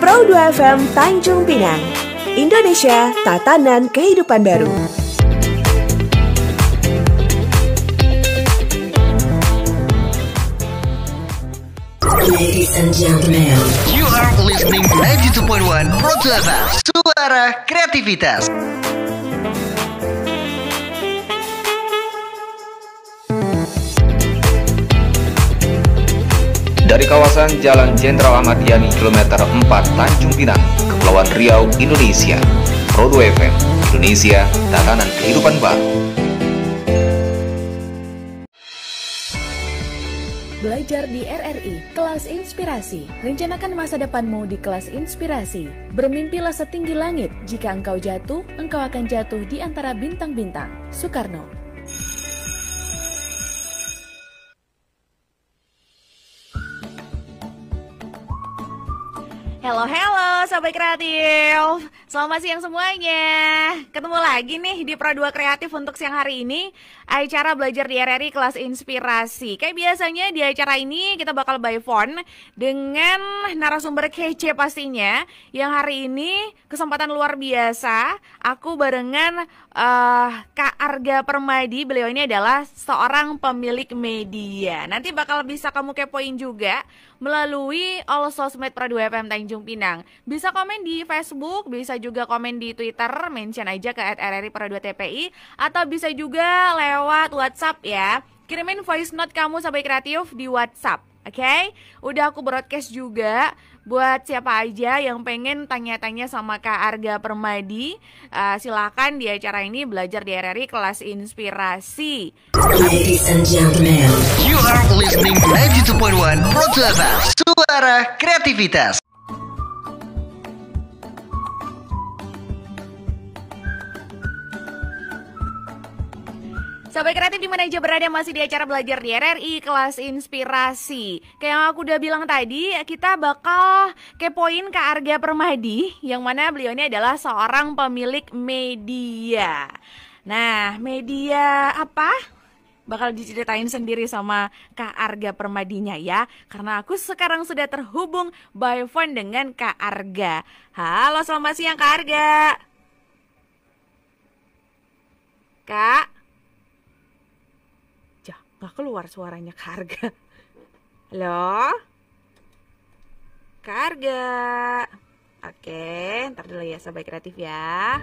Pro 2 FM Tanjung Pinang. Indonesia, tatanan kehidupan baru. Ladies and gentlemen, you are listening to 92.1 Pro 2 FM, suara kreativitas. Dari kawasan Jalan Jenderal Ahmad Yani, kilometer 4 Tanjung Pinang, Kepulauan Riau, Indonesia. Pro 2 FM, Indonesia, tatanan kehidupan baru. Belajar di RRI, kelas inspirasi. Rencanakan masa depanmu di kelas inspirasi. Bermimpilah setinggi langit, jika engkau jatuh, engkau akan jatuh di antara bintang-bintang. Soekarno. Halo Sobat Kreatif, selamat siang semuanya. Ketemu lagi nih di Pro 2 Kreatif untuk siang hari ini, acara belajar di RRI kelas inspirasi. Kayak biasanya di acara ini kita bakal by phone dengan narasumber kece pastinya. Yang hari ini kesempatan luar biasa, aku barengan Kak Arga Permadi. Beliau ini adalah seorang pemilik media. Nanti bakal bisa kamu kepoin juga melalui all sosmed Pro 2 FM Tanjung Pinang. Bisa komen di Facebook, bisa juga komen di Twitter, mention aja ke @rri_pro2tpi, atau bisa juga lewat WhatsApp ya. Kirimin voice note kamu Sobat Kreatif di WhatsApp. Oke? Udah aku broadcast juga buat siapa aja yang pengen tanya-tanya sama Kak Arga Permadi. Silakan di acara ini belajar di RRI kelas inspirasi. ladies and gentlemen, You are listening to 92.1 Pro 2 FM, suara kreativitas. Sobat Kreatif di mana aja berada, masih di acara belajar di RRI kelas inspirasi. Kayak yang aku udah bilang tadi, kita bakal kepoin Kak Arga Permadi, yang mana beliau ini adalah seorang pemilik media. Nah, media apa? Bakal diceritain sendiri sama Kak Arga Permadinya ya, karena aku sekarang sudah terhubung by phone dengan Kak Arga. Halo, selamat siang Kak Arga. Kak, gak keluar suaranya Kak Arga. Halo? Kak Arga. Oke, ntar dulu ya Sobat Kreatif ya.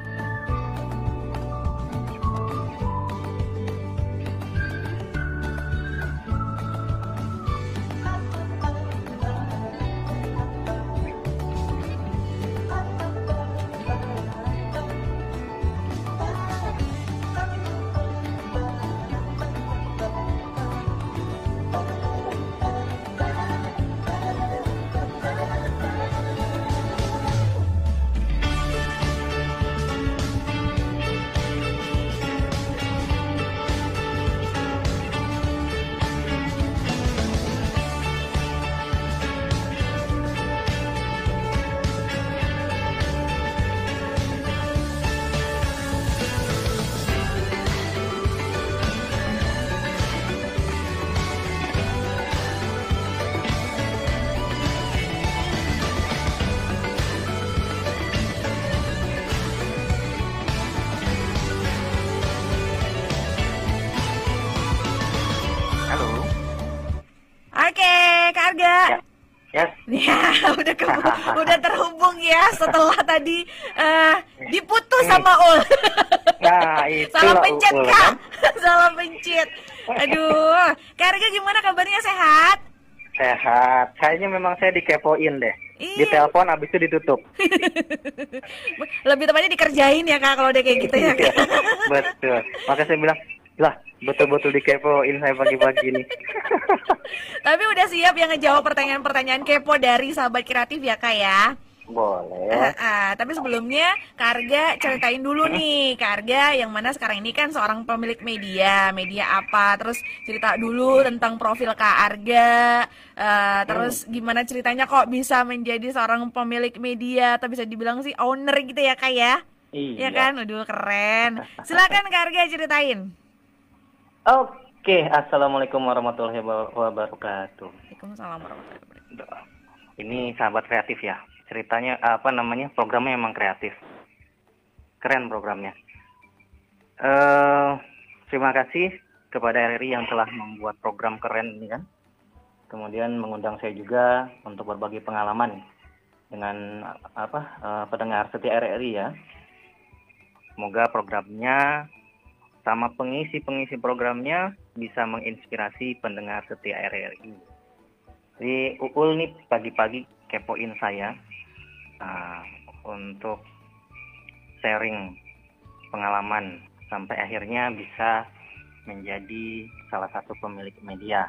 Oke, Kak Arga. Ya. Udah terhubung ya setelah tadi diputus sama Ul. Nah, itu salah pencet Ul, Kak. kan? Salah pencet. Aduh, Kak Arga gimana kabarnya, sehat? Sehat. Kayaknya memang saya dikepoin deh. Iya. Ditelepon abis itu ditutup. Lebih tepatnya dikerjain ya Kak kalau udah kayak gitu ya. Kak? Betul. Makanya saya bilang, lah betul-betul dikepoin saya pagi-pagi nih. Tapi udah siap yang ngejawab pertanyaan-pertanyaan kepo dari sahabat kreatif ya Kak ya? Boleh. Tapi sebelumnya Kak Arga ceritain dulu nih, Kak Arga yang mana sekarang ini kan seorang pemilik media apa, terus cerita dulu tentang profil Kak Arga, terus gimana ceritanya kok bisa menjadi seorang pemilik media atau bisa dibilang sih owner gitu ya Kak ya? Iya. Ya kan, aduh keren. Silakan Kak Arga ceritain. Oke, assalamualaikum warahmatullahi wabarakatuh. Waalaikumsalam warahmatullahi wabarakatuh. Ini sahabat kreatif ya. ceritanya apa namanya, programnya emang kreatif, keren programnya. Terima kasih kepada RRI yang telah membuat program keren ini kan. Kemudian mengundang saya juga untuk berbagi pengalaman dengan pendengar setia RRI ya. Semoga programnya sama pengisi programnya bisa menginspirasi pendengar setia RRI. Jadi Uul nih pagi-pagi kepoin saya untuk sharing pengalaman sampai akhirnya bisa menjadi salah satu pemilik media.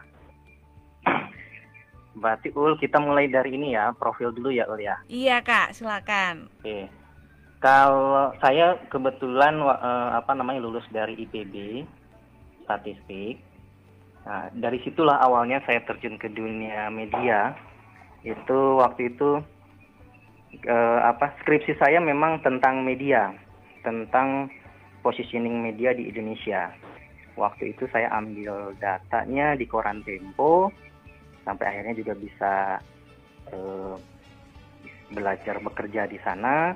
Berarti Ul, kita mulai dari ini ya, profil dulu ya Ul ya. Iya Kak, silakan. Oke. Kalau saya kebetulan lulus dari IPB statistik. Nah, dari situlah awalnya saya terjun ke dunia media. Itu waktu itu skripsi saya memang tentang media, tentang positioning media di Indonesia. Waktu itu saya ambil datanya di koran Tempo, sampai akhirnya juga bisa belajar bekerja di sana.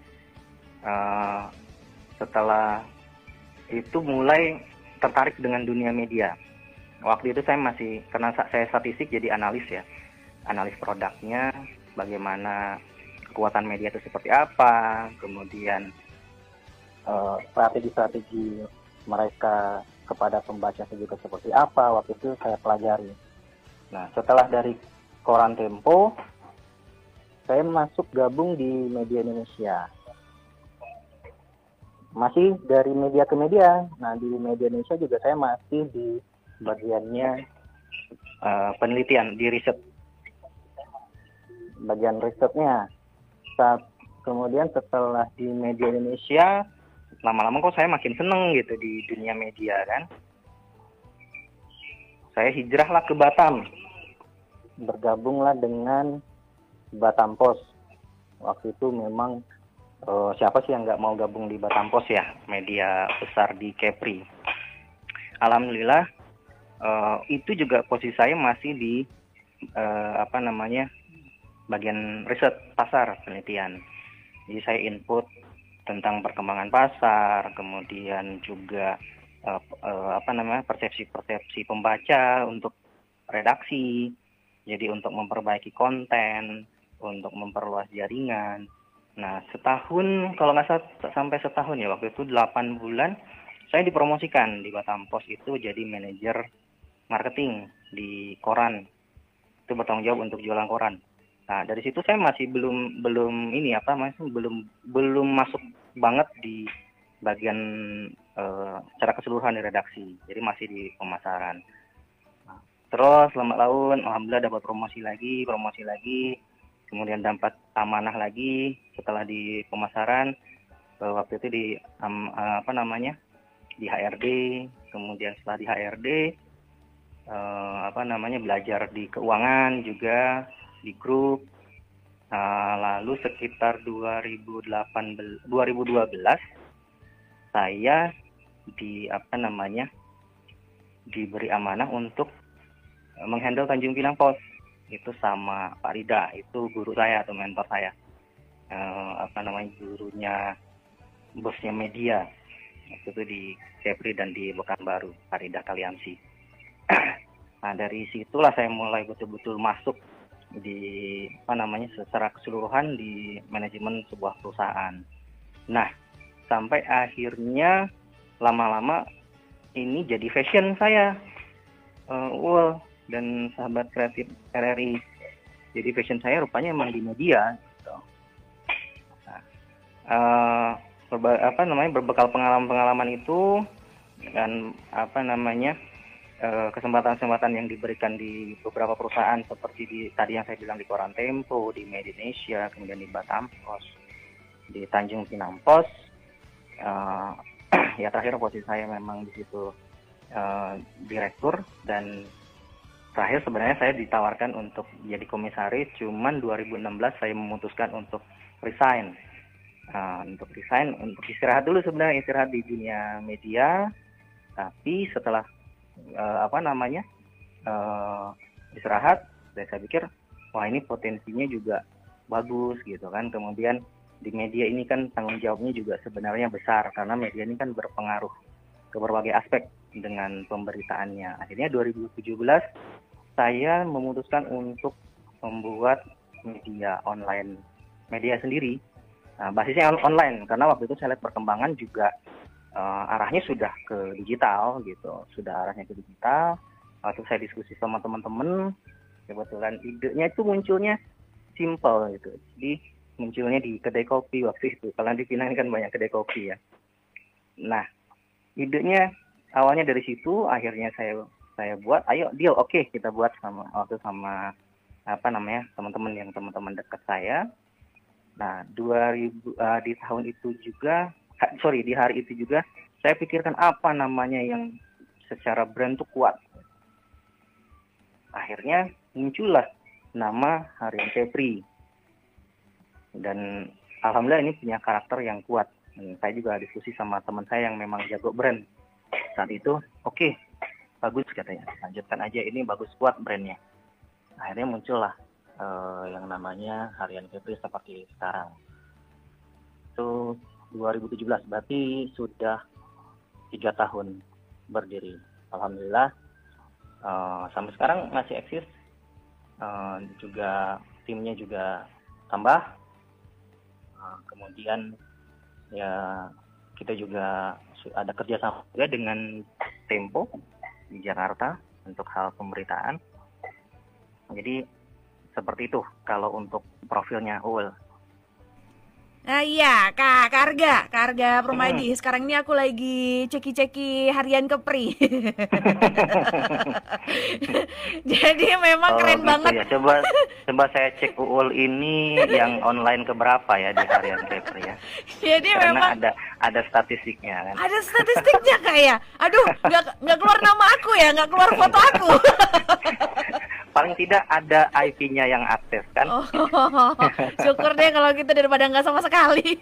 Setelah itu mulai tertarik dengan dunia media. Waktu itu saya masih, karena saya statistik jadi analis ya, analis produknya, bagaimana kekuatan media itu seperti apa, kemudian strategi-strategi mereka kepada pembaca juga seperti apa, waktu itu saya pelajari. Nah, setelah dari koran Tempo, saya masuk gabung di Media Indonesia. Masih dari media ke media. Nah, di Media Indonesia juga saya masih di bagiannya penelitian, di riset. Bagian risetnya. Kemudian setelah di Media Indonesia, lama-lama kok saya makin seneng gitu di dunia media kan. Saya hijrahlah ke Batam. Bergabunglah dengan Batam Pos. Waktu itu memang siapa sih yang nggak mau gabung di Batam Pos ya, media besar di Kepri. Alhamdulillah itu juga posisi saya masih di bagian riset pasar penelitian. Jadi saya input tentang perkembangan pasar, kemudian juga persepsi pembaca untuk redaksi. Jadi untuk memperbaiki konten, untuk memperluas jaringan. Nah, setahun, kalau nggak sampai setahun ya, waktu itu 8 bulan, saya dipromosikan di Batam Pos itu jadi manajer marketing di koran. Itu bertanggung jawab untuk jualan koran. Nah, dari situ saya masih belum masuk banget di bagian secara keseluruhan di redaksi. Jadi masih di pemasaran. Nah, terus lambat laun, alhamdulillah dapat promosi lagi. Kemudian dapat amanah lagi setelah di pemasaran, waktu itu di di HRD, kemudian setelah di HRD belajar di keuangan juga di grup. Lalu sekitar 2012 saya diberi amanah untuk menghandle Tanjung Pinang Pos. Itu sama Pak Rida, itu guru saya atau mentor saya, gurunya bosnya media itu di Kepri dan di Pekanbaru, Pak Rida Kaliansi. Nah, dari situlah saya mulai betul-betul masuk di secara keseluruhan di manajemen sebuah perusahaan. Nah, sampai akhirnya lama-lama ini jadi fashion saya. Dan sahabat kreatif RRI. Jadi passion saya rupanya memang di media gitu. Nah, berbekal pengalaman itu dan kesempatan-kesempatan yang diberikan di beberapa perusahaan seperti tadi yang saya bilang di koran Tempo, di Media Indonesia, kemudian di Batam Pos, di Tanjung Pinang Pos. Ya terakhir posisi saya memang di situ direktur, dan terakhir sebenarnya saya ditawarkan untuk jadi komisaris, cuman 2016 saya memutuskan untuk resign. Untuk istirahat dulu sebenarnya, istirahat di dunia media. Tapi setelah istirahat, saya pikir wah ini potensinya juga bagus gitu kan. Kemudian di media ini kan tanggung jawabnya juga sebenarnya besar karena media ini kan berpengaruh ke berbagai aspek dengan pemberitaannya. Akhirnya 2017 saya memutuskan untuk membuat media online, media sendiri. Nah, basisnya online karena waktu itu saya lihat perkembangan juga arahnya sudah ke digital gitu, sudah arahnya ke digital. Waktu saya diskusi sama teman-teman, kebetulan idenya itu munculnya simple gitu. Jadi munculnya di kedai kopi waktu itu. Kalau di Pinang kan banyak kedai kopi ya. Nah, idenya awalnya dari situ, akhirnya saya buat, ayo deal, oke, kita buat sama teman-teman dekat saya. Nah, di tahun itu juga, di hari itu juga saya pikirkan apa namanya yang secara brand tuh kuat. Akhirnya muncullah nama Harian Kepri. Dan alhamdulillah ini punya karakter yang kuat. Dan saya juga diskusi sama teman saya yang memang jago brand. Saat itu, oke, bagus katanya. Lanjutkan aja, ini bagus, kuat brandnya. Akhirnya muncullah yang namanya Harian Kepri seperti sekarang. Itu 2017, berarti sudah 3 tahun berdiri. Alhamdulillah, sampai sekarang masih eksis. Juga timnya juga tambah. Kemudian ya kita juga ada kerjasama juga dengan Tempo di Jakarta untuk hal pemberitaan. Jadi seperti itu kalau untuk profilnya Uul. Nah iya, Kak Arga Permadi. Sekarang ini aku lagi ceki-ceki Harian Kepri. Jadi memang keren gitu banget. Ya. Coba saya cek Uul ini yang online keberapa ya di Harian Kepri ya. Jadi karena memang ada statistiknya kan. Ada statistiknya Kak ya. Aduh, nggak keluar nama aku ya, nggak keluar foto aku. Paling tidak ada IP-nya yang aktif kan. Oh, syukur deh kalau gitu daripada nggak sama sekali.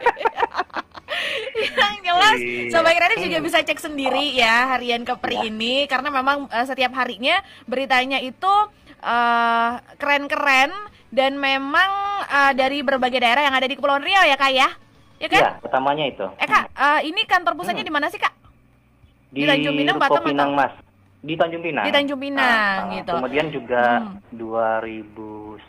Yang jelas, Sobat Kreatif juga bisa cek sendiri ya Harian Kepri ini, karena memang setiap harinya beritanya itu keren-keren dan memang dari berbagai daerah yang ada di Kepulauan Riau ya Kak ya? Ya kan? Iya, utamanya itu. Kak, ini kantor pusatnya di mana sih Kak? Di Tanjung Pinang, Ruko Batam Pinang atau? Mas. Di Tanjung Pinang. Di Tanjung Pinang gitu. Kemudian juga 2019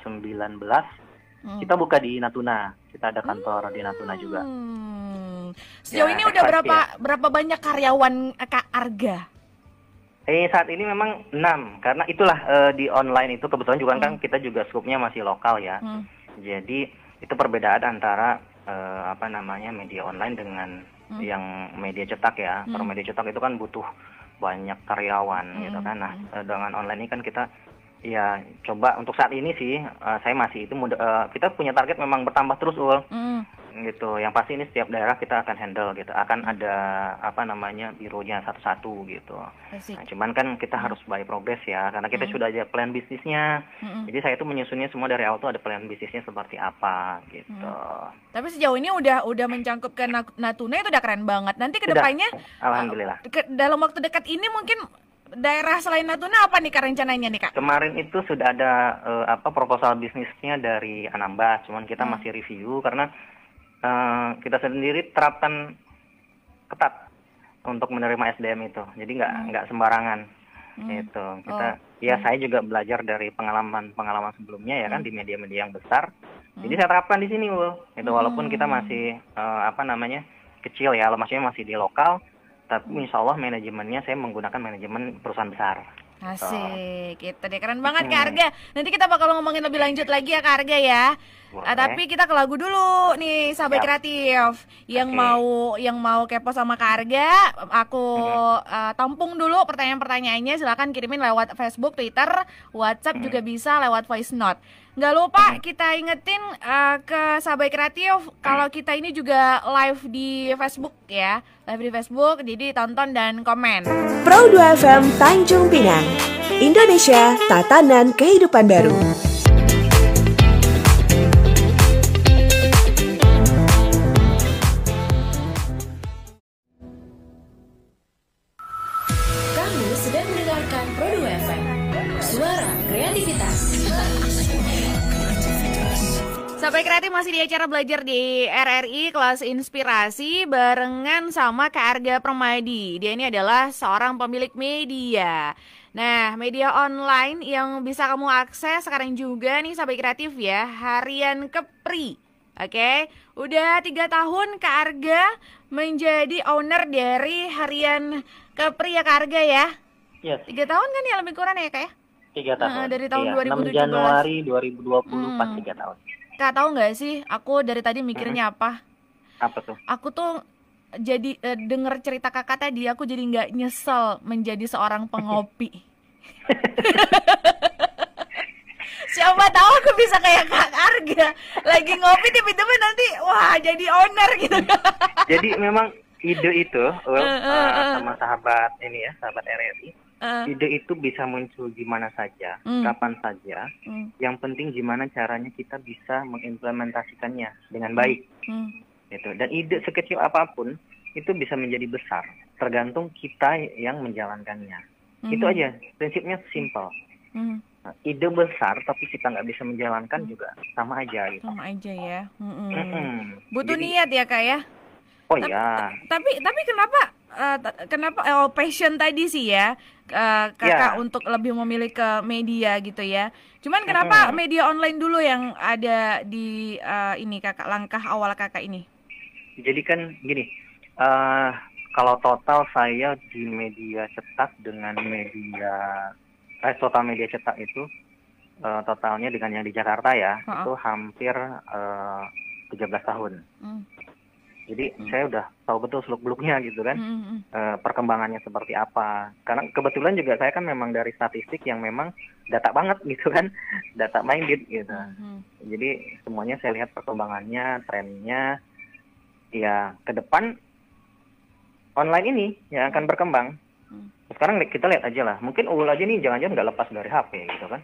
kita buka di Natuna. Kita ada kantor di Natuna juga. Sejauh Ya, ini udah ya. berapa banyak karyawan Kak Arga? Saat ini memang 6 karena itulah di online itu kebetulan juga kan kita juga skupnya masih lokal ya. Jadi itu perbedaan antara media online dengan yang media cetak ya. Kalau media cetak itu kan butuh banyak karyawan gitu kan. Nah, dengan online ini kan kita ya coba untuk saat ini sih saya masih itu kita punya target memang bertambah terus gitu. Yang pasti ini setiap daerah kita akan handle gitu. Akan ada bironya satu-satu gitu. Nah, cuman kan kita harus by progress ya karena kita sudah ada plan bisnisnya. Jadi saya itu menyusunnya semua dari awal tuh ada plan bisnisnya seperti apa gitu. Tapi sejauh ini udah mencangkup ke Natuna itu udah keren banget. Nanti kedepannya alhamdulillah. Dalam waktu dekat ini mungkin daerah selain Natuna apa nih Kak rencananya nih Kak? Kemarin itu sudah ada proposal bisnisnya dari Anambas, cuman kita masih review karena kita sendiri terapkan ketat untuk menerima SDM itu, jadi nggak sembarangan gitu. Saya juga belajar dari pengalaman sebelumnya ya kan di media-media yang besar, jadi saya terapkan di sini itu walaupun kita masih kecil ya, maksudnya masih di lokal, tapi insya Allah manajemennya saya menggunakan manajemen perusahaan besar. Asik, gitu deh, keren banget Kak Arga. Nanti kita bakal ngomongin lebih lanjut lagi ya Kak Arga ya. Tapi kita ke lagu dulu nih Sahabat Kreatif. Yang mau kepo sama Kak Arga, aku tampung dulu pertanyaan-pertanyaannya. Silakan kirimin lewat Facebook, Twitter, WhatsApp juga bisa lewat voice note. Nggak lupa kita ingetin ke Sahabat Kreatif kalau kita ini juga live di Facebook ya. Live di Facebook, jadi tonton dan komen. Pro 2 FM Tanjung Pinang, Indonesia, tatanan kehidupan baru. Kamu sedang mendengarkan Pro 2 FM, suara kreativitas. masih di acara belajar di RRI kelas inspirasi barengan sama Kak Arga Permadi. Dia ini adalah seorang pemilik media. Nah, media online yang bisa kamu akses sekarang juga nih Sahabat Kreatif ya, Harian Kepri. Oke, udah 3 tahun Kak Arga menjadi owner dari Harian Kepri ya Kak Arga ya? Yes. 3 tahun kan ya lebih kurang ya Kak ya? 3 tahun. Dari tahun 2017. 6 Januari 2020 pas 3 tahun. Kak tahu nggak sih, aku dari tadi mikirnya apa? Apa tuh? Aku tuh jadi denger cerita kakak tadi, aku jadi nggak nyesel menjadi seorang pengopi. Siapa tahu aku bisa kayak Kak Arga, lagi ngopi tiba-tiba nanti wah jadi owner gitu. Jadi memang ide itu, sama sahabat ini ya, sahabat RRI. Ide itu bisa muncul di mana saja, kapan saja. Yang penting gimana caranya kita bisa mengimplementasikannya dengan baik. Gitu. Dan ide sekecil apapun itu bisa menjadi besar, tergantung kita yang menjalankannya. Itu aja, prinsipnya simple. Ide besar tapi kita nggak bisa menjalankan juga sama aja gitu. Sama aja ya. Butuh niat ya Kak ya. Oh iya. Tapi kenapa passion tadi sih ya kakak untuk lebih memilih ke media gitu ya. Cuman kenapa media online dulu yang ada di ini kakak, langkah awal kakak ini? Jadi kan gini, kalau total saya di media cetak dengan total media cetak itu totalnya dengan yang di Jakarta ya, itu hampir 13 tahun. Jadi saya udah tahu betul seluk-beluknya gitu kan, perkembangannya seperti apa. Karena kebetulan juga saya kan memang dari statistik yang memang data banget gitu kan, data minded gitu. Jadi semuanya saya lihat perkembangannya, trennya, ya ke depan online ini yang akan berkembang. Sekarang kita lihat aja lah, mungkin Uul aja nih jangan-jangan nggak lepas dari HP gitu kan.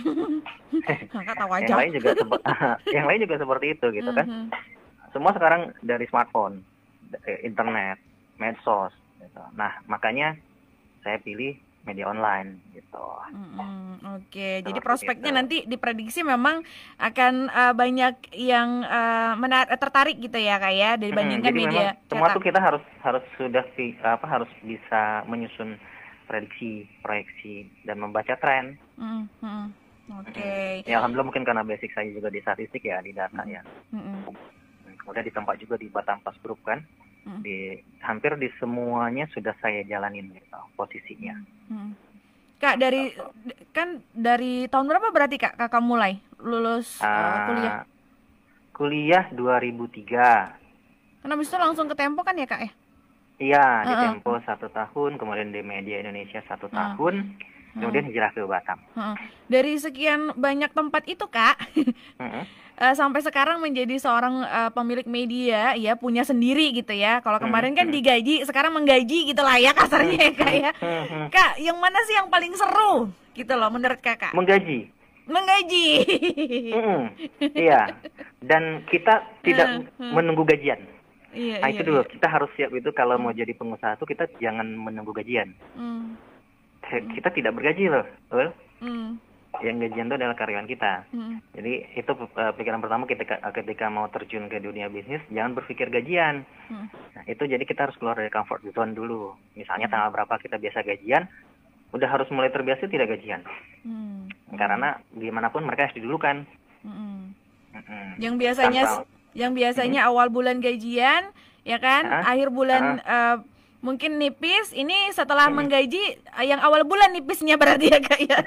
Yang lain juga seperti itu gitu kan. Semua sekarang dari smartphone, internet, medsos gitu. Nah, makanya saya pilih media online gitu. Oke, jadi prospeknya nanti diprediksi memang akan banyak yang tertarik gitu ya Kak ya, dibandingkan media cetak. Semua tuh kita harus bisa menyusun prediksi, proyeksi dan membaca tren. Oke. Ya alhamdulillah mungkin karena basic saya juga di statistik ya, di data ya. Kemudian di tempat juga di Batampas Group kan, hampir di semuanya sudah saya jalanin gitu, posisinya. Kak dari tahun berapa berarti kakak mulai lulus kuliah? Kuliah 2003. Karena habis itu langsung ke Tempo kan ya Kak ya? Iya, di Tempo 1 tahun, kemudian di Media Indonesia 1 tahun, kemudian hijrah ke Batam. Dari sekian banyak tempat itu Kak, sampai sekarang menjadi seorang pemilik media ya, punya sendiri gitu ya. Kalau kemarin kan digaji, sekarang menggaji gitu lah ya kasarnya ya Kak ya. Kak, yang mana sih yang paling seru gitu loh menurut Kakak? Menggaji. Iya. Dan kita tidak menunggu gajian. Nah itu dulu, kita harus siap itu kalau mau jadi pengusaha tuh kita jangan menunggu gajian. Kita tidak bergaji loh, betul? Yang gajian itu adalah karyawan kita. Jadi itu pikiran pertama ketika mau terjun ke dunia bisnis, jangan berpikir gajian. Nah itu jadi kita harus keluar dari comfort zone dulu. Misalnya tanggal berapa kita biasa gajian, udah harus mulai terbiasa tidak gajian. Karena dimanapun mereka harus didulukan. Yang biasanya awal bulan gajian, ya kan, akhir bulan mungkin nipis, ini setelah menggaji yang awal bulan nipisnya berarti ya Kak ya.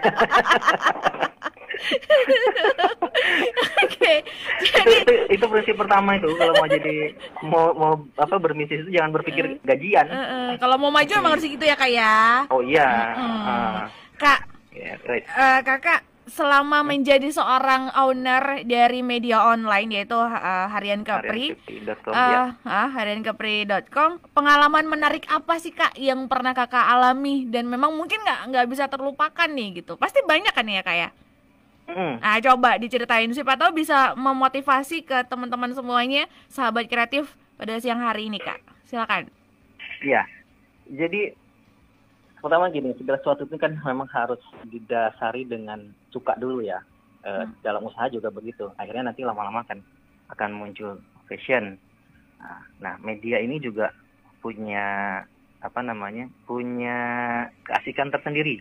Oke. Jadi itu prinsip pertama itu kalau mau berbisnis itu jangan berpikir gajian. Kalau mau maju emang harus gitu ya Kak ya. Oh iya. Kak, Kakak selama menjadi seorang owner dari media online yaitu Harian Kepri, hariankepri.com, pengalaman menarik apa sih Kak yang pernah Kakak alami dan memang mungkin nggak bisa terlupakan nih gitu? Pasti banyak kan ya Kak ya? Nah coba diceritain, siapa tahu bisa memotivasi ke teman-teman semuanya, sahabat kreatif pada siang hari ini Kak. Silakan. Iya, jadi pertama gini, segala sesuatu itu kan memang harus didasari dengan suka dulu ya. Dalam usaha juga begitu. Akhirnya nanti lama-lama kan akan muncul fashion. Nah, media ini juga punya punya keasikan tersendiri,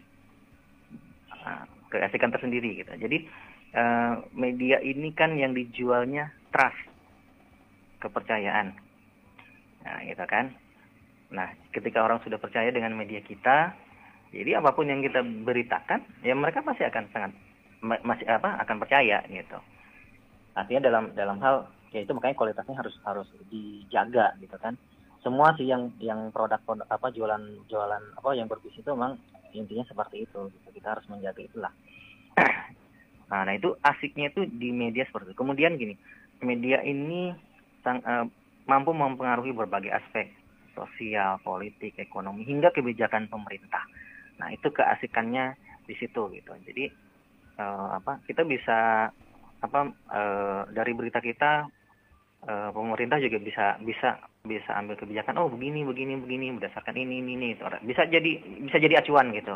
gitu. Jadi media ini kan yang dijualnya trust, kepercayaan, nah gitu kan. Nah, ketika orang sudah percaya dengan media kita, jadi apapun yang kita beritakan, ya mereka pasti akan akan percaya gitu. Artinya dalam hal ya itu, makanya kualitasnya harus dijaga gitu kan. Semua sih yang produk jualan yang berbisnis itu memang intinya seperti itu gitu. Kita harus menjaga itulah. Nah, itu asiknya itu di media seperti itu. Kemudian gini, media ini mampu mempengaruhi berbagai aspek sosial, politik, ekonomi, hingga kebijakan pemerintah. Nah, itu keasikannya di situ gitu. Jadi kita bisa dari berita kita, pemerintah juga bisa ambil kebijakan, oh begini berdasarkan ini itu bisa jadi acuan gitu.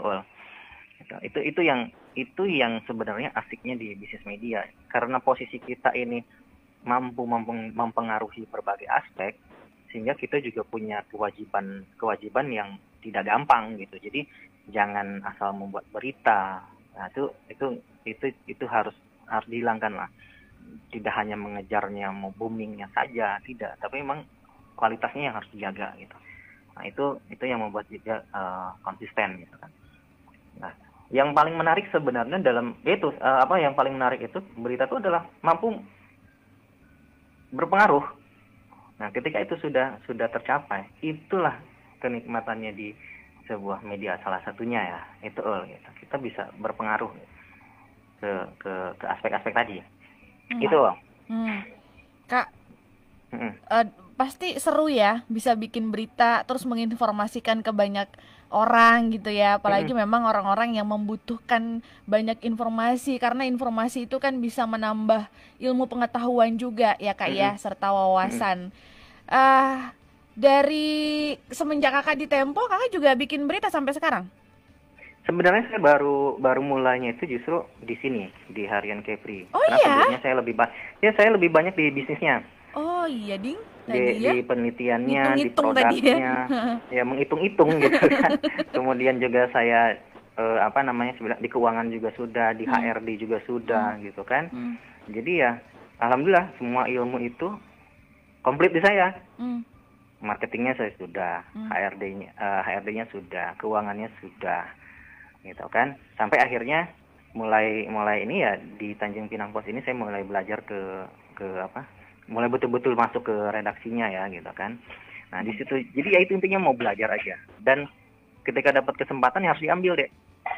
Itu yang sebenarnya asiknya di bisnis media, karena posisi kita ini mampu mempengaruhi berbagai aspek, sehingga kita juga punya kewajiban yang tidak gampang gitu. Jadi jangan asal membuat berita. Nah, itu harus dihilangkan lah. Tidak hanya mengejarnya mau boomingnya saja, tidak, tapi memang kualitasnya yang harus dijaga gitu. Nah, itu yang membuat juga konsisten gitu kan. Nah, yang paling menarik sebenarnya yang paling menarik itu berita itu adalah mampu berpengaruh. Nah, ketika itu sudah tercapai, itulah kenikmatannya di sebuah media, salah satunya ya itu gitu. Kita bisa berpengaruh ke aspek-aspek tadi. Itu loh. Kak, pasti seru ya bisa bikin berita terus menginformasikan ke banyak orang gitu ya, apalagi memang orang-orang yang membutuhkan banyak informasi, karena informasi itu kan bisa menambah ilmu pengetahuan juga ya Kak ya, serta wawasan. Dari semenjak Kakak di Tempo, Kakak juga bikin berita sampai sekarang? Sebenarnya saya baru mulainya itu justru di sini, di Harian Kepri. Oh karena iya? sebelumnya saya lebih banyak di bisnisnya. Oh iya ding. Di penelitiannya, di Hitung-hitung produknya, ya menghitung-hitung gitu kan. Kemudian juga saya di keuangan juga sudah, di HRD juga sudah gitu kan. Jadi ya alhamdulillah semua ilmu itu komplit di saya. Marketingnya saya sudah, HRD-nya sudah, keuangannya sudah, gitu kan. Sampai akhirnya mulai ini ya di Tanjung Pinang Post ini saya mulai belajar mulai betul-betul masuk ke redaksinya ya gitu kan. Nah di situ jadi ya itu intinya mau belajar aja, dan ketika dapat kesempatan ya harus diambil deh.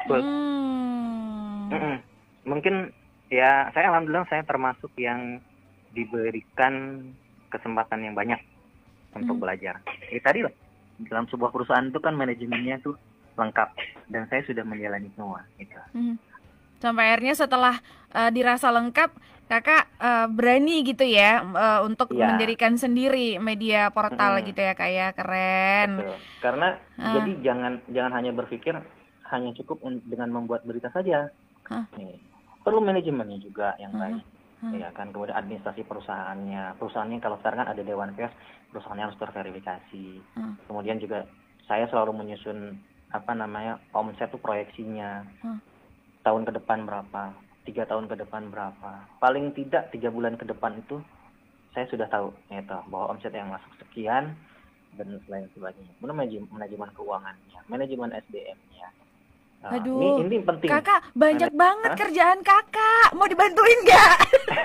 Mungkin ya saya alhamdulillah saya termasuk yang diberikan kesempatan yang banyak untuk belajar. Tadi lah dalam sebuah perusahaan itu kan manajemennya tuh lengkap, dan saya sudah menjalani semua gitu. Sampai akhirnya setelah dirasa lengkap, Kakak berani gitu ya untuk mendirikan sendiri media portal gitu ya Kak ya, keren. Betul. Karena jadi jangan hanya berpikir hanya cukup dengan membuat berita saja. Perlu manajemennya juga yang baik. Ya kan, kemudian administrasi perusahaannya kalau sekarang kan ada dewan pers, perusahaannya harus terverifikasi. Kemudian juga saya selalu menyusun omset itu proyeksinya, tahun ke depan berapa, 3 tahun ke depan berapa, paling tidak 3 bulan ke depan itu saya sudah tahu gitu, bahwa omset yang masuk sekian dan lain sebagainya. Manajemen keuangannya, manajemen SDM-nya. Aduh, ini penting. Kakak banyak banget kerjaan Kakak, mau dibantuin nggak?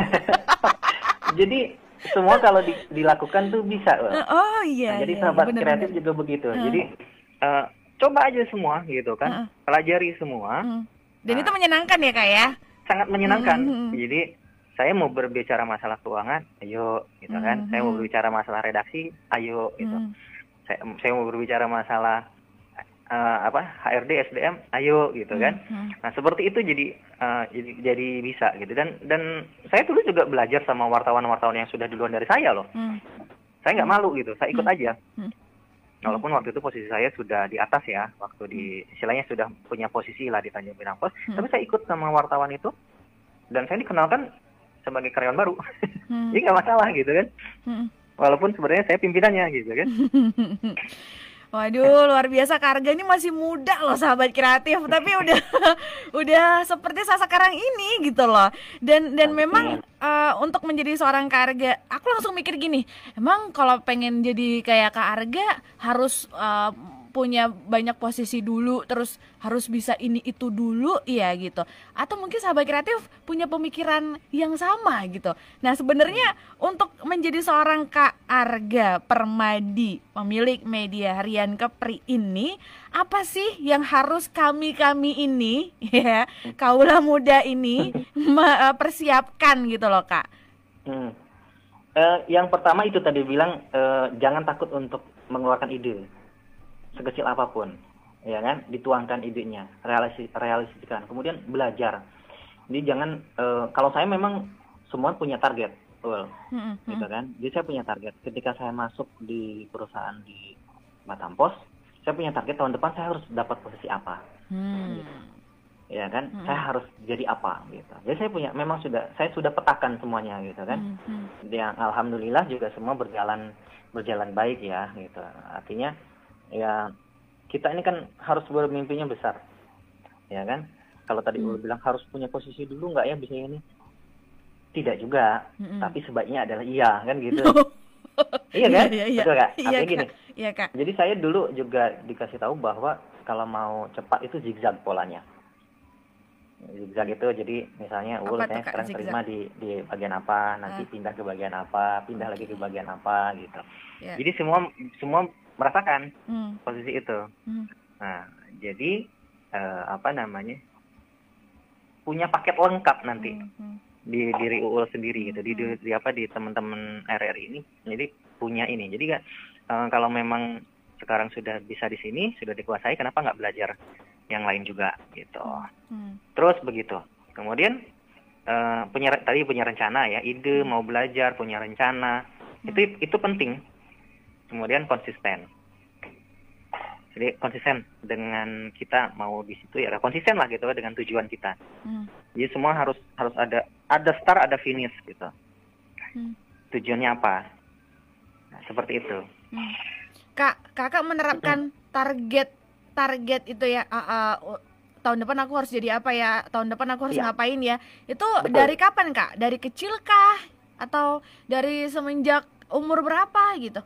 Jadi semua kalau dilakukan tuh bisa. Oh iya. Jadi sahabat kreatif juga begitu. Jadi coba aja semua gitu kan, pelajari semua. Dan itu menyenangkan ya Kak ya? Sangat menyenangkan. Jadi saya mau berbicara masalah keuangan, ayo gitu kan. Saya mau berbicara masalah redaksi, ayo gitu. Saya mau berbicara masalah HRD, SDM, ayo gitu kan. Nah seperti itu jadi bisa gitu. Dan saya dulu juga belajar sama wartawan-wartawan yang sudah duluan dari saya loh. Saya nggak malu gitu, saya ikut aja. Walaupun waktu itu posisi saya sudah di atas ya, waktu istilahnya sudah punya posisi lah di Tanjung Pinang Post, tapi saya ikut sama wartawan itu, dan saya dikenalkan sebagai karyawan baru. Jadi nggak masalah gitu kan. Walaupun sebenarnya saya pimpinannya gitu kan. Waduh, luar biasa. Kak Arga ini masih muda loh, sahabat kreatif, tapi udah seperti saya sekarang ini gitu loh. Dan memang untuk menjadi seorang Kak Arga, aku langsung mikir gini, emang kalau pengen jadi kayak Kak Arga harus punya banyak posisi dulu, terus harus bisa ini itu dulu, iya gitu. Atau mungkin sahabat kreatif punya pemikiran yang sama gitu. Nah, sebenarnya untuk menjadi seorang Kak Arga Permadi, pemilik media harian Kepri ini, apa sih yang harus kami ini ya, kaula muda ini persiapkan gitu loh, Kak? Yang pertama itu tadi bilang jangan takut untuk mengeluarkan ide. Sekecil apapun, ya kan, dituangkan idenya, realisasikan, kemudian belajar. Jadi jangan, kalau saya memang semua punya target, gitu kan. Jadi saya punya target. Ketika saya masuk di perusahaan di Batam Pos, saya punya target tahun depan saya harus dapat posisi apa, gitu. Ya kan, saya harus jadi apa, gitu. Jadi saya sudah petakan semuanya, gitu kan. Yang alhamdulillah juga semua berjalan baik ya, gitu. Artinya ya kita ini kan harus bermimpinya besar, ya kan. Kalau tadi Ul bilang harus punya posisi dulu nggak ya bisa ini, tidak juga, tapi sebaiknya adalah iya kan gitu. Iya kan, betul Kak. Artinya gini, iya, Kak. Jadi saya dulu juga dikasih tahu bahwa kalau mau cepat itu zigzag polanya. Zigzag itu jadi misalnya Ul saya sekarang terima di bagian apa, nanti pindah ke bagian apa, pindah lagi ke bagian apa gitu. Jadi semua merasakan posisi itu. Nah, jadi punya paket lengkap nanti di diri UUL sendiri gitu, di teman-teman RRI ini. Jadi punya ini. Jadi kalau memang sekarang sudah bisa di sini, sudah dikuasai, kenapa nggak belajar yang lain juga gitu. Terus begitu. Kemudian tadi punya rencana ya, ide mau belajar, punya rencana. Itu penting. Kemudian konsisten. Jadi konsisten dengan kita mau di situ ya, konsisten lah gitu dengan tujuan kita. Jadi semua harus ada start, ada finish gitu. Tujuannya apa? Nah, seperti itu. Kakak menerapkan target itu ya. Tahun depan aku harus jadi apa ya? Tahun depan aku harus ngapain ya? Itu betul. Dari kapan, Kak? Dari kecil kah? Atau dari semenjak umur berapa gitu?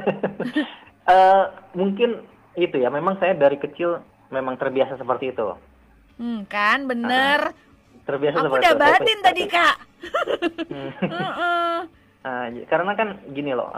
Mungkin itu ya, memang saya dari kecil memang terbiasa seperti itu. Kan bener. Terbiasa aku seperti udah itu. batin tadi Kak. Karena kan gini loh,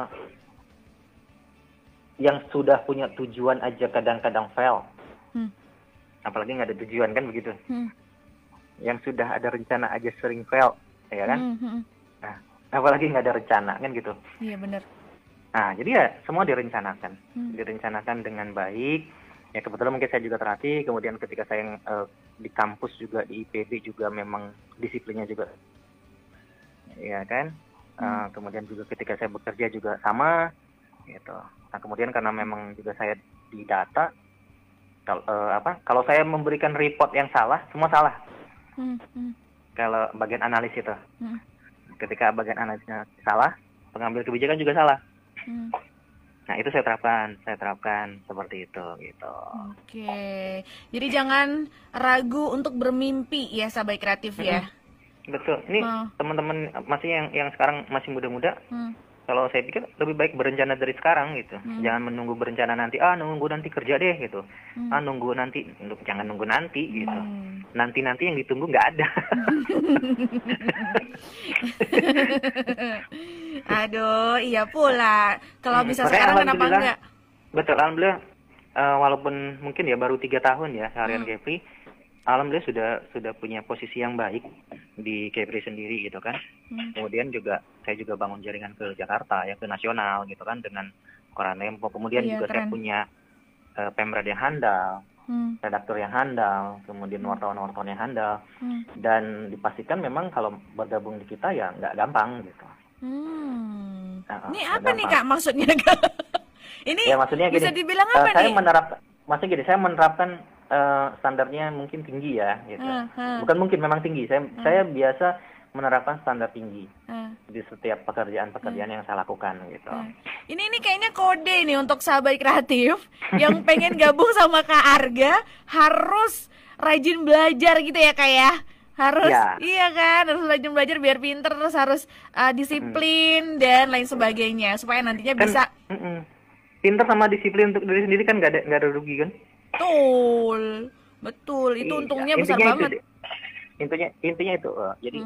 yang sudah punya tujuan aja kadang-kadang fail. Apalagi nggak ada tujuan kan begitu. Yang sudah ada rencana aja sering fail, ya kan? Nah, apalagi nggak ada rencana kan gitu. Iya benar. Nah, jadi ya semua direncanakan, dengan baik. Ya kebetulan mungkin saya juga terhati. Kemudian ketika saya di kampus juga di IPB juga memang disiplinnya juga, ya kan. Kemudian juga ketika saya bekerja juga sama, gitu. Nah kemudian karena memang juga saya di data, kalau saya memberikan report yang salah, semua salah. Kalau bagian analis itu. Ketika bagian analisnya salah, pengambil kebijakan juga salah. Nah itu saya terapkan seperti itu gitu. Oke, jadi jangan ragu untuk bermimpi ya sahabat kreatif ya. Betul. Ini teman-teman masih yang sekarang masih muda-muda. Kalau saya pikir lebih baik berencana dari sekarang gitu. Jangan menunggu berencana nanti. Nunggu nanti kerja deh gitu. Jangan nunggu nanti gitu. Nanti yang ditunggu nggak ada. Aduh, iya pula. Kalau bisa sekarang kenapa enggak? Betul, alhamdulillah. Walaupun mungkin ya baru 3 tahun ya harian Kepri, alhamdulillah sudah punya posisi yang baik di Kepri sendiri gitu kan. Kemudian saya juga bangun jaringan ke Jakarta ya, ke nasional gitu kan dengan Koran Tempo. Kemudian juga keren. Saya punya pemrad yang handal, redaktur yang handal, kemudian wartawan-wartawan yang handal, dan dipastikan memang kalau bergabung di kita ya nggak gampang gitu. Ini apa nih Kak maksudnya Kak? Ini ya, maksudnya bisa gini, dibilang apa nih? Saya menerapkan standarnya mungkin tinggi ya gitu. Bukan mungkin, memang tinggi. Saya biasa menerapkan standar tinggi di setiap pekerjaan-pekerjaan yang saya lakukan gitu. Ini kayaknya kode nih untuk sahabat kreatif yang pengen gabung sama Kak Arga, harus rajin belajar gitu ya Kak ya. Harus iya kan, harus rajin belajar biar pinter, terus harus disiplin dan lain sebagainya supaya nantinya Kan, bisa pinter sama disiplin untuk diri sendiri kan nggak ada rugi kan? betul itu Iya, untungnya besar intinya banget. Intinya itu jadi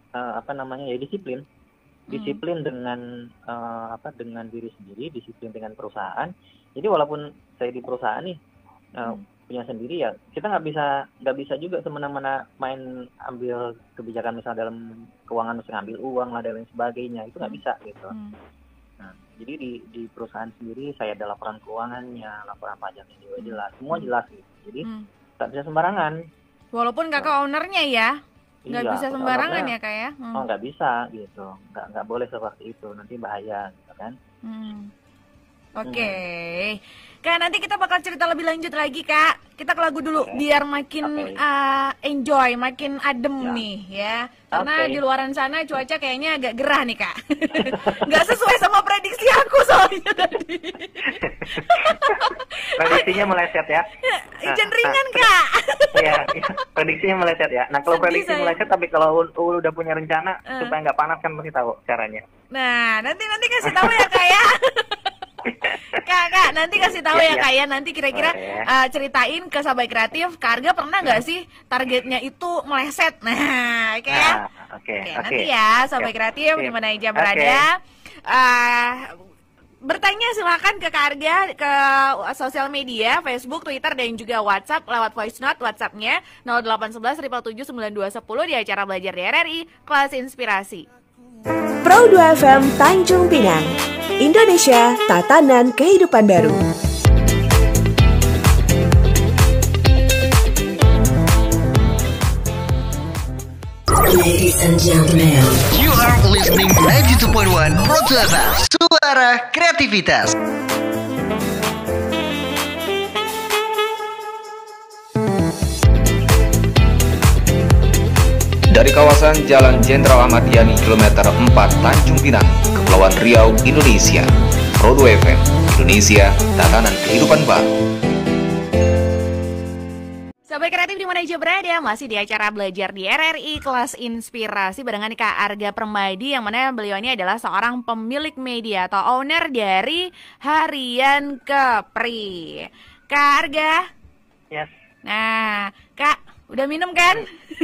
disiplin dengan dengan diri sendiri, disiplin dengan perusahaan. Jadi walaupun saya di perusahaan nih punya sendiri ya, kita nggak bisa juga semena-mena main ambil kebijakan misalnya dalam keuangan, misalnya ambil uang lah dan lain sebagainya, itu nggak bisa gitu. Nah, jadi di perusahaan sendiri saya ada laporan keuangannya, laporan pajaknya juga jelas, semua jelas gitu. Jadi nggak bisa sembarangan. Walaupun kakak ownernya ya, nggak Iya, bisa sembarangan ownernya, ya Kak ya. Oh nggak bisa gitu, nggak boleh seperti itu, nanti bahaya gitu kan. Oke. Kak, nanti kita bakal cerita lebih lanjut lagi Kak. Kita ke lagu dulu biar makin enjoy, makin adem nih ya. Karena di luaran sana cuaca kayaknya agak gerah nih Kak. Nggak sesuai sama prediksi aku soalnya tadi. Prediksinya meleset ya. Hujan ringan Kak. Iya, prediksinya meleset ya. Nah kalau prediksi meleset, tapi kalau udah punya rencana supaya nggak panas kan pasti tahu caranya. Nah, nanti kasih tahu ya Kak ya. Kak, nanti kasih tahu ya Kak ya. Nanti kira-kira ceritain ke sahabat kreatif, Kak Arga pernah nggak sih targetnya itu meleset? Nah, oke ya. Nanti ya sahabat kreatif di mana aja berada. Bertanya silakan ke Kak Arga ke sosial media, Facebook, Twitter, dan juga WhatsApp lewat voice note WhatsApp-nya 0811 777 9210 di acara Belajar di RRI Kelas Inspirasi. Pro 2 FM Tanjung Pinang, Indonesia, tatanan kehidupan baru. Ladies and gentlemen, You are listening 92.1 Pro 2 FM, suara kreativitas. Dari kawasan Jalan Jenderal Ahmad Yani kilometer 4 Tanjung Pinang, Kepulauan Riau, Indonesia. Pro 2 FM, Indonesia, tatanan kehidupan baru. Sahabat kreatif di mana aja berada, masih di acara Belajar di RRI Kelas Inspirasi barengan Kak Arga Permadi, yang mana beliau ini adalah seorang pemilik media atau owner dari Harian Kepri. Kak Arga. Yes. Nah, Kak, udah minum kan?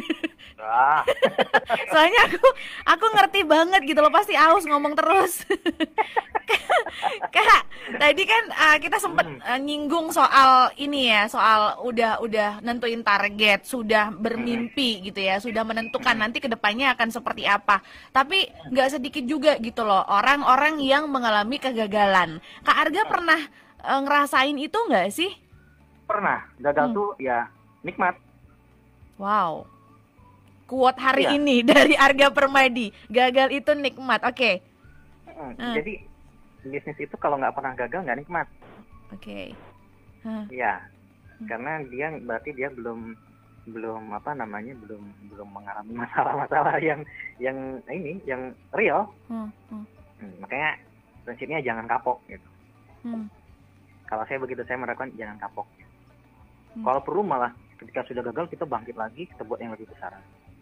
Soalnya aku ngerti banget gitu loh, pasti aus ngomong terus. Kak, tadi kan kita sempat nyinggung soal ini ya, soal udah nentuin target, sudah bermimpi gitu ya, sudah menentukan nanti kedepannya akan seperti apa. Tapi nggak sedikit juga gitu loh orang-orang yang mengalami kegagalan. Kak Arga pernah ngerasain itu nggak sih? Pernah, gagal tuh ya nikmat. Wow. Quote hari ini dari Arga Permadi, gagal itu nikmat. Oke. Jadi bisnis itu kalau nggak pernah gagal nggak nikmat. Oke. Iya, karena berarti dia belum mengalami masalah-masalah yang real. Makanya prinsipnya jangan kapok gitu. Kalau saya begitu, saya menerapkan jangan kapok. Kalau perlu malah ketika sudah gagal kita bangkit lagi, kita buat yang lebih besar.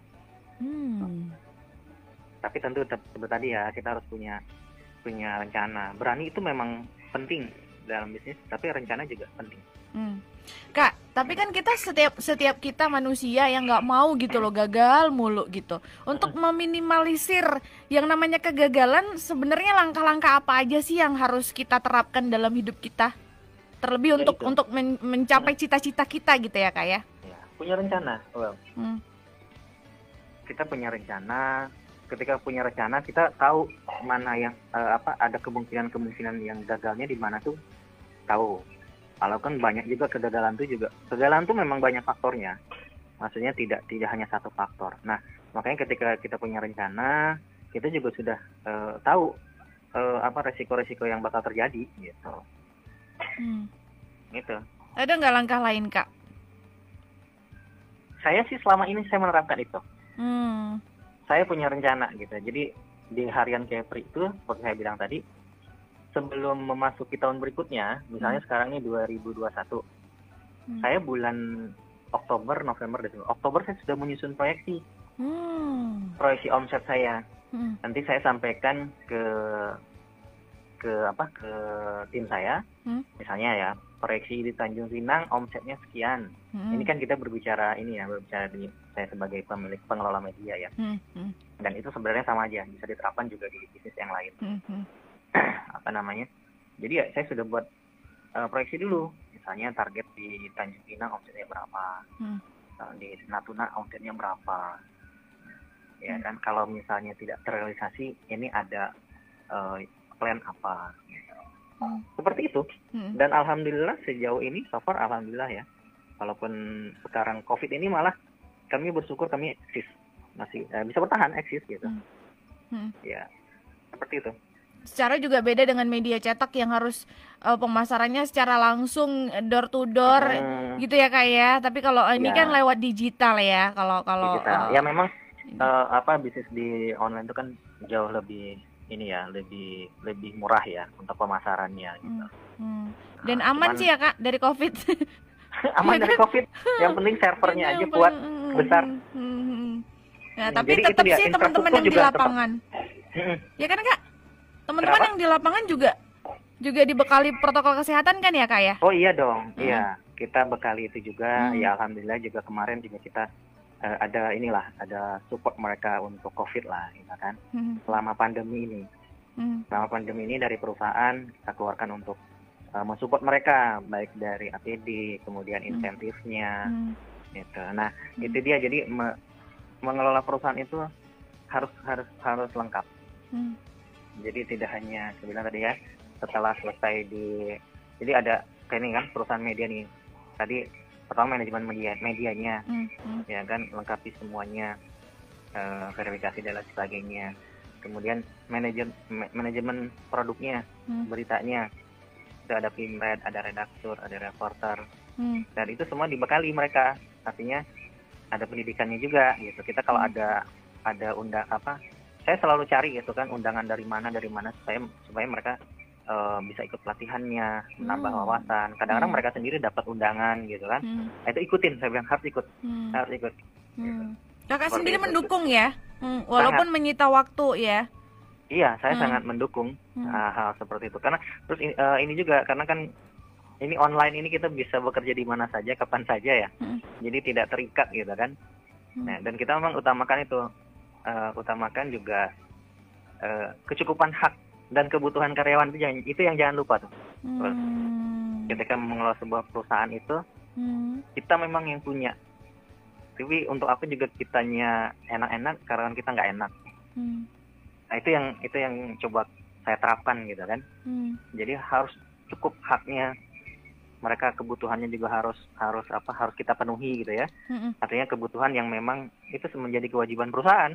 Tapi tentu seperti tadi ya, kita harus punya rencana. Berani itu memang penting dalam bisnis, tapi rencana juga penting. Kak, tapi kan kita setiap kita manusia yang nggak mau gitu loh gagal mulu gitu. Untuk meminimalisir yang namanya kegagalan, sebenarnya langkah-langkah apa aja sih yang harus kita terapkan dalam hidup kita? Terlebih untuk mencapai cita-cita kita gitu ya Kak ya? Punya rencana. Kita punya rencana. Ketika punya rencana, kita tahu mana yang ada kemungkinan yang gagalnya di mana tuh tahu. Kalau kan banyak juga kegagalan tuh memang banyak faktornya. Maksudnya tidak hanya satu faktor. Nah, makanya ketika kita punya rencana, kita juga sudah tahu resiko-resiko yang bakal terjadi gitu. Gitu. Ada nggak langkah lain Kak? Saya sih selama ini saya menerapkan itu. saya punya rencana gitu. Jadi di harian Kepri itu seperti saya bilang tadi, sebelum memasuki tahun berikutnya, misalnya sekarang ini 2021, saya bulan Oktober, November, Desember. Oktober saya sudah menyusun proyeksi omset saya. Nanti saya sampaikan ke tim saya, misalnya ya, proyeksi di Tanjung Pinang omsetnya sekian. Ini kan kita berbicara di saya sebagai pemilik pengelola media ya. Dan itu sebenarnya sama aja, bisa diterapkan juga di bisnis yang lain. Jadi ya saya sudah buat proyeksi dulu, misalnya target di Tanjung Pinang omsetnya berapa, di Natuna omsetnya berapa, ya kan. Kalau misalnya tidak terrealisasi, ini ada plan apa, seperti itu. Dan alhamdulillah sejauh ini, so far alhamdulillah ya, walaupun sekarang COVID ini malah kami bersyukur kami eksis, masih bisa bertahan eksis gitu. Ya seperti itu. Secara juga beda dengan media cetak yang harus pemasarannya secara langsung door to door gitu ya Kak ya. Tapi kalau ini kan lewat digital ya. Kalau digital. Ya memang bisnis di online itu kan jauh lebih lebih murah ya untuk pemasarannya gitu. Dan aman sih ya Kak dari COVID. Aman dari COVID. Yang penting servernya aja kuat, besar. Nah, tapi tetap sih teman-teman yang di lapangan. Ya kan Kak? Teman-teman yang di lapangan juga dibekali protokol kesehatan kan ya Kak ya? Oh iya dong. Iya, kita bekali itu juga. Ya alhamdulillah juga kemarin juga kita ada support mereka untuk COVID lah, gitu kan. Selama pandemi ini. Selama pandemi ini dari perusahaan kita keluarkan untuk mensupport mereka, baik dari APD, kemudian insentifnya, gitu. Nah, itu dia. Jadi mengelola perusahaan itu harus lengkap. Jadi tidak hanya sebenarnya tadi ya, setelah selesai jadi ada kayak ini kan perusahaan media nih. Tadi pertama manajemen medianya, ya kan, lengkapi semuanya, verifikasi dan lain sebagainya. Kemudian manajemen produknya, beritanya, itu ada pimret, ada redaktur, ada reporter, dan itu semua dibekali mereka. Artinya ada pendidikannya juga gitu. Kita kalau ada saya selalu cari gitu kan undangan dari mana supaya mereka bisa ikut pelatihannya, menambah wawasan. Kadang-kadang mereka sendiri dapat undangan gitu kan. Nah, itu ikutin, saya bilang harus ikut. Gitu. Kakak sendiri mendukung ya, walaupun sangat menyita waktu ya. Iya, saya sangat mendukung hal seperti itu. Karena terus ini juga karena kan ini online ini kita bisa bekerja di mana saja, kapan saja ya. Jadi tidak terikat gitu kan. Nah, dan kita memang utamakan juga kecukupan hak dan kebutuhan karyawan itu yang jangan lupa tuh. Ketika mengelola sebuah perusahaan itu, kita memang yang punya. Tapi untuk apa juga kitanya enak-enak, karyawan kita nggak enak. Nah, itu yang coba saya terapkan gitu kan. Jadi harus cukup haknya. Mereka kebutuhannya juga harus kita penuhi gitu ya. Artinya kebutuhan yang memang itu menjadi kewajiban perusahaan.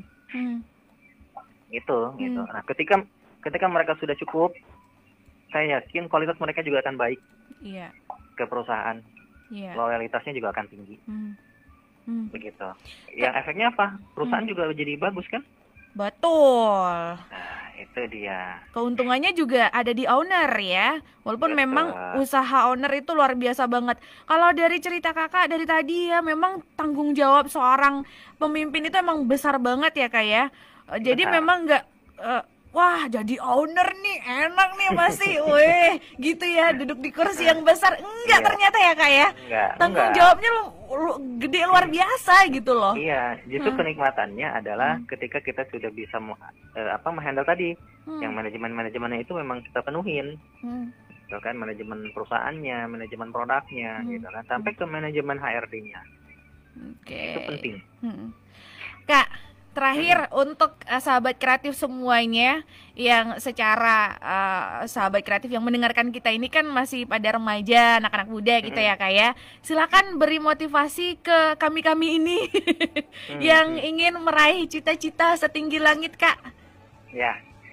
Gitu. Nah, ketika mereka sudah cukup, saya yakin kualitas mereka juga akan baik ke perusahaan. Loyalitasnya juga akan tinggi. Begitu. Yang efeknya apa? Perusahaan juga jadi bagus kan? Betul. Nah, itu dia. Keuntungannya juga ada di owner ya. Walaupun memang usaha owner itu luar biasa banget. Kalau dari cerita kakak dari tadi ya, memang tanggung jawab seorang pemimpin itu emang besar banget ya Kak ya. Jadi memang nggak wah jadi owner nih enak nih pasti, weh gitu ya, duduk di kursi yang besar. Enggak ternyata ya Kak ya. Tanggung jawabnya gede luar biasa gitu loh. Iya, justru kenikmatannya adalah ketika kita sudah bisa menghandle tadi, yang manajemennya itu memang kita penuhin. Gitu kan, manajemen perusahaannya, manajemen produknya gitu kan, sampai ke manajemen HRD-nya. Itu penting. Kak, terakhir untuk sahabat kreatif semuanya yang secara sahabat kreatif yang mendengarkan kita ini kan masih pada remaja, anak-anak muda gitu ya Kak ya. Silakan beri motivasi ke kami-kami ini yang ingin meraih cita-cita setinggi langit Kak. Ya,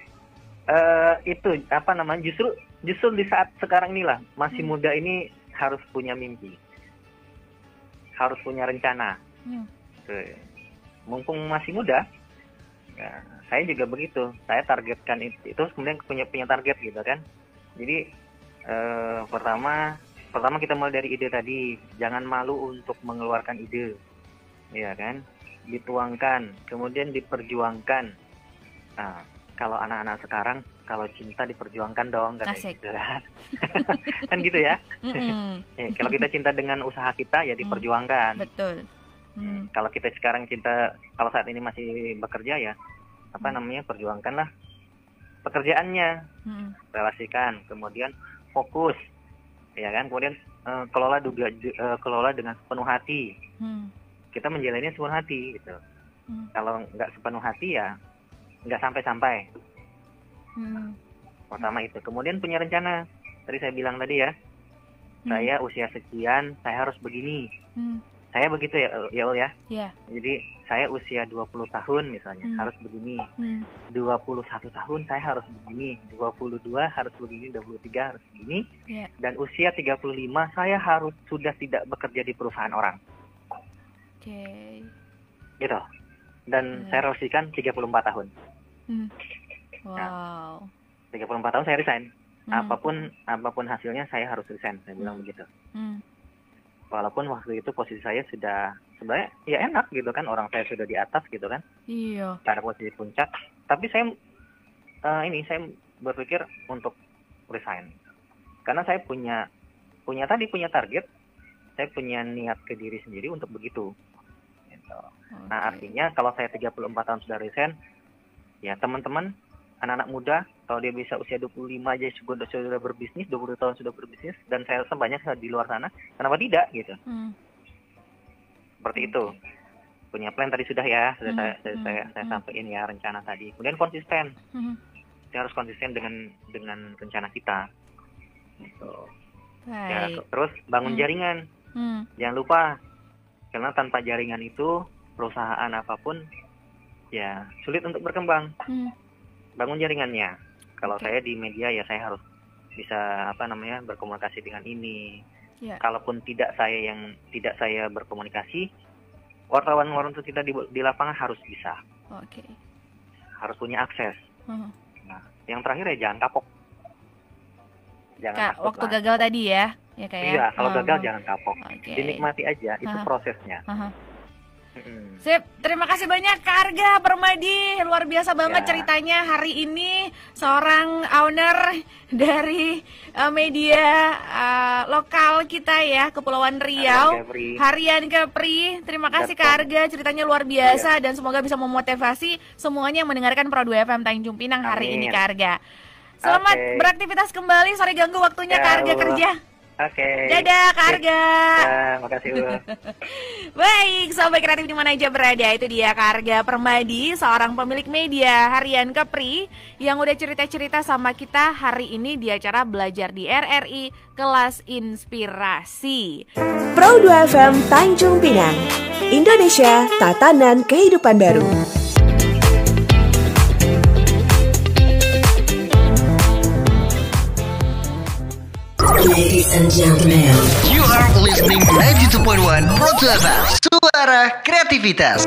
itu justru di saat sekarang inilah masih muda ini harus punya mimpi, harus punya rencana. Mumpung masih muda, Nah, saya juga begitu. Saya targetkan itu kemudian punya target gitu kan. Jadi pertama kita mulai dari ide tadi. Jangan malu untuk mengeluarkan ide, ya kan? Dituangkan, kemudian diperjuangkan. Nah, kalau anak-anak sekarang, kalau cinta diperjuangkan dong, katanya gitu kan. Kan gitu ya. Ya, kalau kita cinta dengan usaha kita ya diperjuangkan. Betul. Kalau kita sekarang cinta, kalau saat ini masih bekerja ya, perjuangkanlah pekerjaannya, relasikan, kemudian fokus, ya kan, kemudian kelola dengan sepenuh hati. Kita menjalaninya sepenuh hati gitu. Kalau nggak sepenuh hati ya nggak sampai-sampai. Pertama itu, kemudian punya rencana. Tadi saya bilang tadi ya, saya usia sekian, saya harus begini. Saya begitu ya Ul ya. Yeah. Jadi saya usia 20 tahun misalnya harus begini. 21 tahun saya harus begini. 22 harus begini. 23 harus begini. Yeah. Dan usia 35 saya harus sudah tidak bekerja di perusahaan orang. Oke. Gitu. Dan saya relasikan 34 tahun. Wow. Nah, 34 tahun saya resign. Apapun hasilnya saya harus resign. Saya bilang begitu. Walaupun waktu itu posisi saya sudah sebenarnya ya enak gitu kan, orang saya sudah di atas gitu kan. Iya. Pada posisi puncak. Tapi saya berpikir untuk resign. Karena saya punya target. Saya punya niat ke diri sendiri untuk begitu. Gitu. Okay. Nah, artinya kalau saya 34 tahun sudah resign, ya teman-teman, anak-anak muda, kalau dia bisa usia 25 aja sudah berbisnis, 20 tahun sudah berbisnis, dan saya rasa banyak di luar sana, kenapa tidak gitu? Seperti itu. Punya plan tadi sudah ya, saya sampaikan ya rencana tadi. Kemudian konsisten. Kita harus konsisten dengan rencana kita. Gitu. Ya, terus bangun jaringan. Jangan lupa, karena tanpa jaringan itu perusahaan apapun ya sulit untuk berkembang. Bangun jaringannya. Kalau saya di media ya saya harus bisa berkomunikasi dengan ini. Yeah. Kalaupun tidak saya berkomunikasi, wartawan kita di lapangan harus bisa. Okay. Harus punya akses. Nah, yang terakhir ya jangan kapok. Jangan takut waktu gagal tadi ya. Ya kayak. Iya, kalau gagal jangan kapok. Okay. Dinikmati aja, itu prosesnya. Sip, terima kasih banyak Kak Arga Permadi, luar biasa banget ceritanya hari ini, seorang owner dari media lokal kita ya, Kepulauan Riau, Harian Kepri. Terima kasih Kak Arga, ceritanya luar biasa dan semoga bisa memotivasi semuanya yang mendengarkan Pro 2 FM Tanjung Pinang hari ini Kak Arga. Selamat beraktivitas kembali, sorry ganggu waktunya Kak Arga kerja. Oke. Dadah Kak Arga. Makasih. Baik, Sobat Kreatif di mana aja berada, itu dia Kak Arga Permadi, seorang pemilik media Harian Kepri yang udah cerita-cerita sama kita hari ini di acara Belajar di RRI Kelas Inspirasi. Pro 2 FM Tanjung Pinang, Indonesia, tatanan kehidupan baru. Ladies and gentlemen, You are listening 92.1 Pro 2 FM, Suara Kreativitas.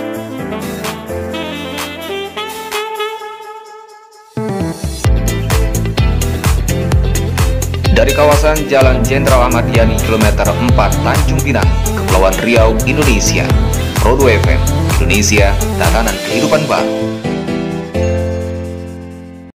Dari kawasan Jalan Jenderal Ahmad Yani kilometer 4 Tanjung Pinang, Kepulauan Riau, Indonesia, Pro 2 FM, Indonesia, tatanan kehidupan baru.